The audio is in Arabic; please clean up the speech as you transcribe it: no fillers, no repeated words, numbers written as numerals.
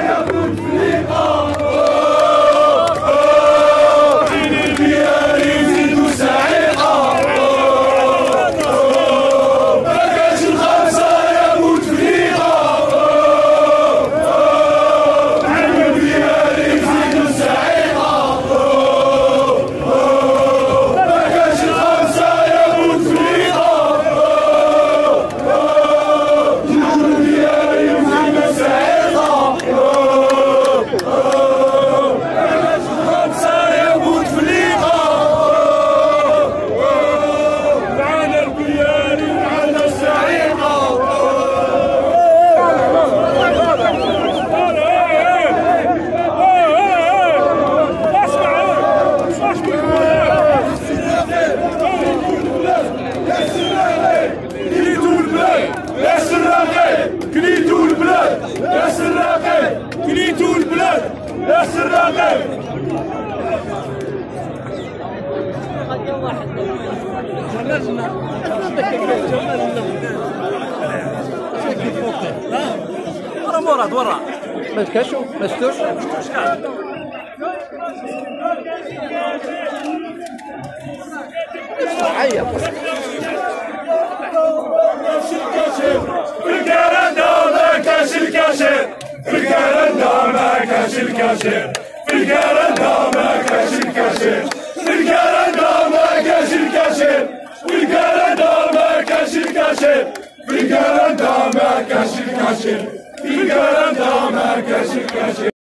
مراد ورا ما تكشوا ما شفتوش عيط في الكرندة ما كاش الكاشير في الكرندة ما كاش الكاشير في الكرندة ما كاش الكاشير